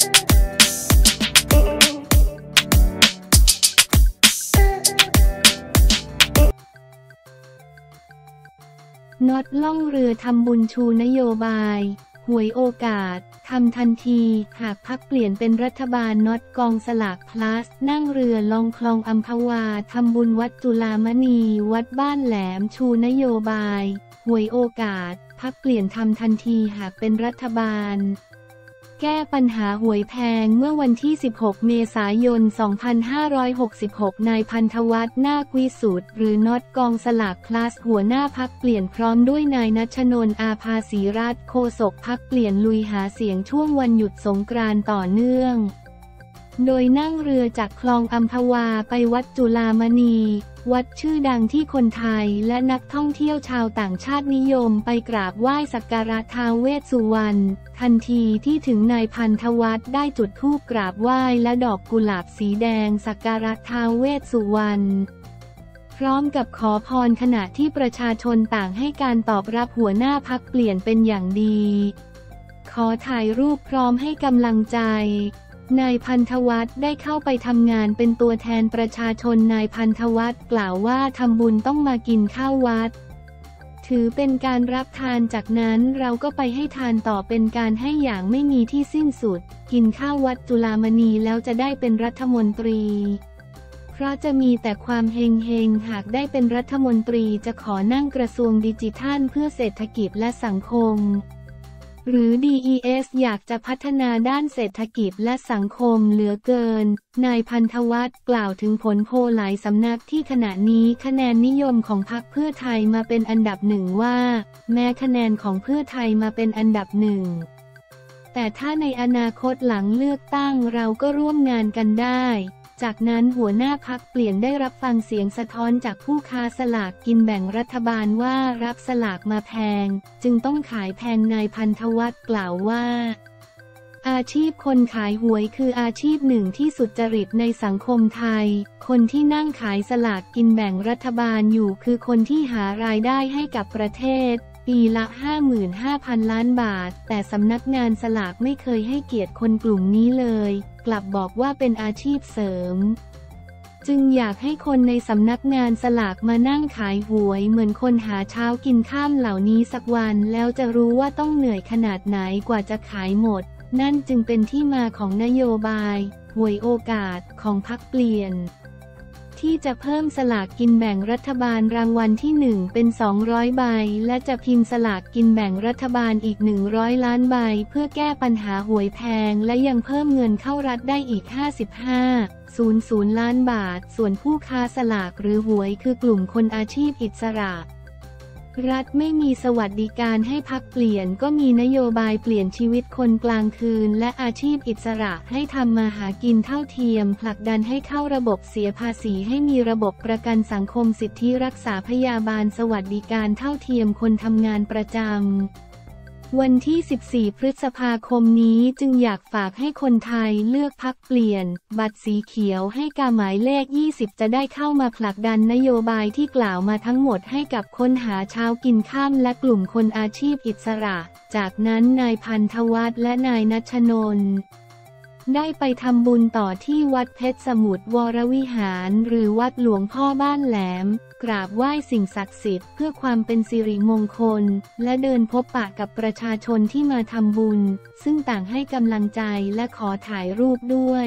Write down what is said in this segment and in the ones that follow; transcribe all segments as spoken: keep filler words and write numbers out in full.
น็อตล่องเรือทำบุญชูนโยบายหวยโอกาสทำทันทีหากพรรคเปลี่ยนเป็นรัฐบาลน็อตกองสลากพลัสนั่งเรือลองคลองอัมพวาทำบุญวัดจุฬามณีวัดบ้านแหลมชูนโยบายหวยโอกาสพรรคเปลี่ยนทำทันทีหากเป็นรัฐบาลแก้ปัญหาหวยแพงเมื่อวันที่สิบหกเมษายนสองพันห้าร้อยหกสิบหกนายพันธวัฒน์นาควิสุทธิ์หรือน็อตกองสลากพลัสหัวหน้าพรรคเปลี่ยนพร้อมด้วยนายณัชนนท์อาภาสีรัตน์โฆษกพรรคเปลี่ยนลุยหาเสียงช่วงวันหยุดสงกรานต์ต่อเนื่องโดยนั่งเรือจากคลองอัมพวาไปวัดจุฬามณีวัดชื่อดังที่คนไทยและนักท่องเที่ยวชาวต่างชาตินิยมไปกราบไหว้สักการะท้าวเวสสุวรรณทันทีที่ถึงนายพันธวัฒน์ได้จุดธูปกราบไหว้และดอกกุหลาบสีแดงสักการะท้าวเวสสุวรรณพร้อมกับขอพรขณะที่ประชาชนต่างให้การตอบรับหัวหน้าพรรคเปลี่ยนเป็นอย่างดีขอถ่ายรูปพร้อมให้กำลังใจนายพันธวัฒน์ได้เข้าไปทำงานเป็นตัวแทนประชาชนนายพันธวัฒน์กล่าวว่าทำบุญต้องมากินข้าววัดถือเป็นการรับทานจากนั้นเราก็ไปให้ทานต่อเป็นการให้อย่างไม่มีที่สิ้นสุดกินข้าววัดจุฬามณีแล้วจะได้เป็นรัฐมนตรีเพราะจะมีแต่ความเฮงเฮงหากได้เป็นรัฐมนตรีจะขอนั่งกระทรวงดิจิทัลเพื่อเศรษฐกิจและสังคมหรือ ดี อี เอส อยากจะพัฒนาด้านเศรษฐกิจและสังคมเหลือเกินนายพันธวัฒน์กล่าวถึงผลโพลหลายสำนักที่ขณะนี้คะแนนนิยมของพรรคเพื่อไทยมาเป็นอันดับหนึ่งว่าแม้คะแนนของเพื่อไทยมาเป็นอันดับหนึ่งแต่ถ้าในอนาคตหลังเลือกตั้งเราก็ร่วมงานกันได้จากนั้นหัวหน้าพรรคเปลี่ยนได้รับฟังเสียงสะท้อนจากผู้ค้าสลากกินแบ่งรัฐบาลว่ารับสลากมาแพงจึงต้องขายแพงนายพันธวัฒน์กล่าวว่าอาชีพคนขายหวยคืออาชีพหนึ่งที่สุจริตในสังคมไทยคนที่นั่งขายสลากกินแบ่งรัฐบาลอยู่คือคนที่หารายได้ให้กับประเทศปีละ ห้าหมื่นห้าพัน ล้านบาทแต่สำนักงานสลากไม่เคยให้เกียรติคนกลุ่มนี้เลยกลับบอกว่าเป็นอาชีพเสริมจึงอยากให้คนในสำนักงานสลากมานั่งขายหวยเหมือนคนหาเช้ากินข้ามเหล่านี้สักวันแล้วจะรู้ว่าต้องเหนื่อยขนาดไหนกว่าจะขายหมดนั่นจึงเป็นที่มาของนโยบายหวยโอกาสของพรรคเปลี่ยนที่จะเพิ่มสลากกินแบ่งรัฐบาลรางวัลที่หนึ่งเป็นสองร้อยใบและจะพิมพ์สลากกินแบ่งรัฐบาลอีกหนึ่งร้อยล้านใบเพื่อแก้ปัญหาหวยแพงและยังเพิ่มเงินเข้ารัฐได้อีกห้าสิบห้า ล้านบาทส่วนผู้ค้าสลากหรือหวยคือกลุ่มคนอาชีพอิสระรัฐไม่มีสวัสดิการให้พรรคเปลี่ยนก็มีนโยบายเปลี่ยนชีวิตคนกลางคืนและอาชีพอิสระให้ทำมาหากินเท่าเทียมผลักดันให้เข้าระบบเสียภาษีให้มีระบบประกันสังคมสิทธิรักษาพยาบาลสวัสดิการเท่าเทียมคนทำงานประจำวันที่สิบสี่พฤษภาคมนี้จึงอยากฝากให้คนไทยเลือกพรรคเปลี่ยนบัตรสีเขียวให้กาหมายเลขยี่สิบจะได้เข้ามาผลักดันนโยบายที่กล่าวมาทั้งหมดให้กับคนหาเช้ากินข้ามและกลุ่มคนอาชีพอิสระจากนั้นนายพันธวัฒน์และนายณัชนนท์ได้ไปทำบุญต่อที่วัดเพชรสมุทรวรวิหารหรือวัดหลวงพ่อบ้านแหลมกราบไหว้สิ่งศักดิ์สิทธิ์เพื่อความเป็นสิริมงคลและเดินพบปะกับประชาชนที่มาทำบุญซึ่งต่างให้กำลังใจและขอถ่ายรูปด้วย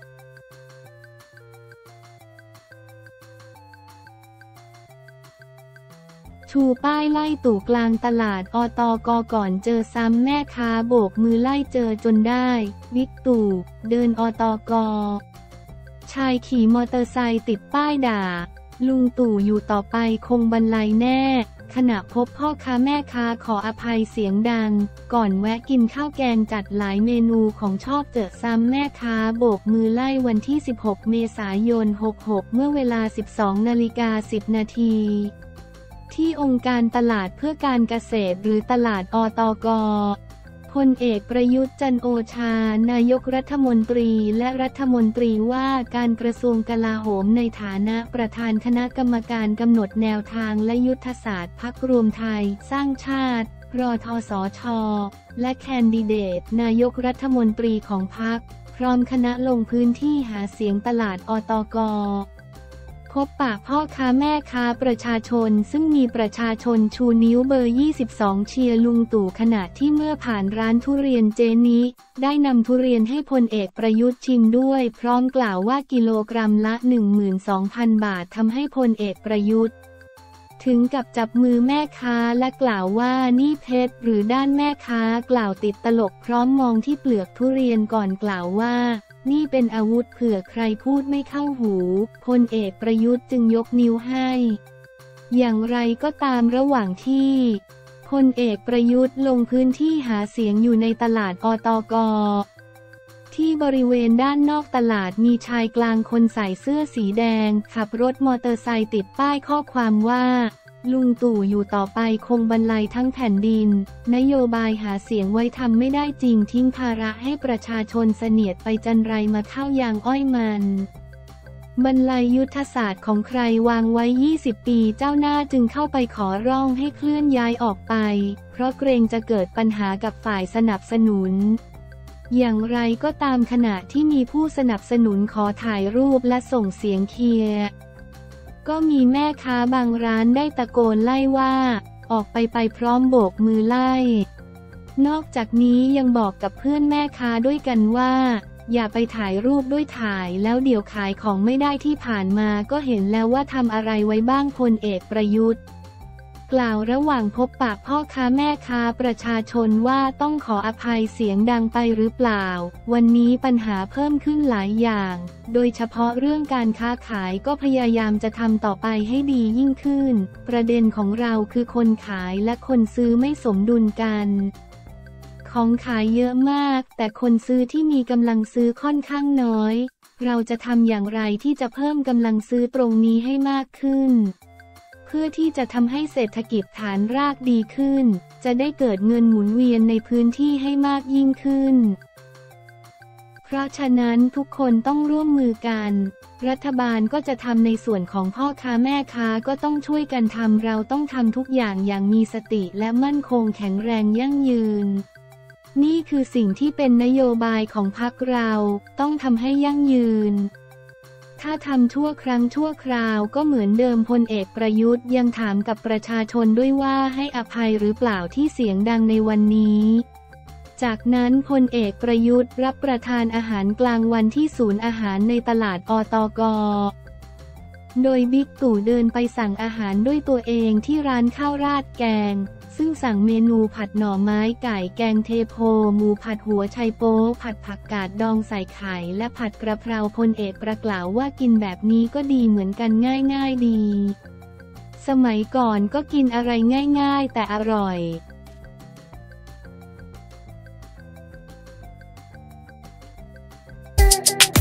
ชูป้ายไล่ตู่กลางตลาดอตกก่อนเจอซ้ำแม่ค้าโบกมือไล่เจอจนได้วิกตู่เดินอตกชายขี่มอเตอร์ไซค์ติดป้ายด่าลุงตู่อยู่ต่อไปคงบรรลัยแน่ขณะพบพ่อค้าแม่ค้าขออภัยเสียงดังก่อนแวะกินข้าวแกงจัดหลายเมนูของชอบเจอซ้ำแม่ค้าโบกมือไล่วันที่สิบหกเมษายนหกหกเมื่อเวลา สิบสองนาฬิกาสิบนาทีที่องค์การตลาดเพื่อการเกษตรหรือตลาดอตกพลเอกประยุทธ์จันทร์โอชานายกรัฐมนตรีและรัฐมนตรีว่าการกระทรวงกลาโหมในฐานะประธานคณะกรรมการกำหนดแนวทางและยุทธศาสตร์พรรครวมไทยสร้างชาติรทสช.และแคนดิเดตนายกรัฐมนตรีของพรรคพร้อมคณะลงพื้นที่หาเสียงตลาดอตก.พบปะพ่อค้าแม่ค้าประชาชนซึ่งมีประชาชนชูนิ้วเบอร์ยี่สิบสองเชียร์ลุงตู่ขณะที่เมื่อผ่านร้านทุเรียนเจนิได้นำทุเรียนให้พลเอกประยุทธ์ชิมด้วยพร้อมกล่าวว่ากิโลกรัมละ หนึ่งหมื่นสองพัน บาททำให้พลเอกประยุทธ์ถึงกับจับมือแม่ค้าและกล่าวว่านี่เพชรหรือด้านแม่ค้ากล่าวติดตลกพร้อมมองที่เปลือกทุเรียนก่อนกล่าวว่านี่เป็นอาวุธเผื่อใครพูดไม่เข้าหูพลเอกประยุทธ์จึงยกนิ้วให้อย่างไรก็ตามระหว่างที่พลเอกประยุทธ์ลงพื้นที่หาเสียงอยู่ในตลาดอตก.ที่บริเวณด้านนอกตลาดมีชายกลางคนใส่เสื้อสีแดงขับรถมอเตอร์ไซค์ติดป้ายข้อความว่าลุงตู่อยู่ต่อไปคงบรรลัยทั้งแผ่นดินนโยบายหาเสียงไว้ทำไม่ได้จริงทิ้งภาระให้ประชาชนเสนียดไปจันไรมาเข้ายางอ้อยมันบรรลัยยุทธศาสตร์ของใครวางไว้ยี่สิบปีเจ้าหน้าจึงเข้าไปขอร้องให้เคลื่อนย้ายออกไปเพราะเกรงจะเกิดปัญหากับฝ่ายสนับสนุนอย่างไรก็ตามขณะที่มีผู้สนับสนุนขอถ่ายรูปและส่งเสียงเชียร์ก็มีแม่ค้าบางร้านได้ตะโกนไล่ว่าออกไปไปพร้อมโบกมือไล่นอกจากนี้ยังบอกกับเพื่อนแม่ค้าด้วยกันว่าอย่าไปถ่ายรูปด้วยถ่ายแล้วเดี๋ยวขายของไม่ได้ที่ผ่านมาก็เห็นแล้วว่าทำอะไรไว้บ้างพลเอกประยุทธ์กล่าวระหว่างพบปะพ่อค้าแม่ค้าประชาชนว่าต้องขออภัยเสียงดังไปหรือเปล่าวันนี้ปัญหาเพิ่มขึ้นหลายอย่างโดยเฉพาะเรื่องการค้าขายก็พยายามจะทำต่อไปให้ดียิ่งขึ้นประเด็นของเราคือคนขายและคนซื้อไม่สมดุลกันของขายเยอะมากแต่คนซื้อที่มีกำลังซื้อค่อนข้างน้อยเราจะทำอย่างไรที่จะเพิ่มกำลังซื้อตรงนี้ให้มากขึ้นเพื่อที่จะทำให้เศรษฐกิจฐานรากดีขึ้นจะได้เกิดเงินหมุนเวียนในพื้นที่ให้มากยิ่งขึ้นเพราะฉะนั้นทุกคนต้องร่วมมือกันรัฐบาลก็จะทำในส่วนของพ่อค้าแม่ค้าก็ต้องช่วยกันทำเราต้องทำทุกอย่างอย่างมีสติและมั่นคงแข็งแรงยั่งยืนนี่คือสิ่งที่เป็นนโยบายของพรรคเราต้องทำให้ยั่งยืนถ้าทำชั่วครั้งชั่วคราวก็เหมือนเดิมพลเอกประยุทธ์ยังถามกับประชาชนด้วยว่าให้อภัยหรือเปล่าที่เสียงดังในวันนี้จากนั้นพลเอกประยุทธ์รับประทานอาหารกลางวันที่ศูนย์อาหารในตลาดอตก.โดยบิ๊กตู่เดินไปสั่งอาหารด้วยตัวเองที่ร้านข้าวราดแกงซึ่งสั่งเมนูผัดหน่อไม้ไก่แกงเทโพหมูผัดหัวไชโป๊ผัดผักกาดดองใส่ไข่และผัดกระเพราพลเอกประกล่าวว่ากินแบบนี้ก็ดีเหมือนกันง่ายๆดีสมัยก่อนก็กินอะไรง่ายๆแต่อร่อย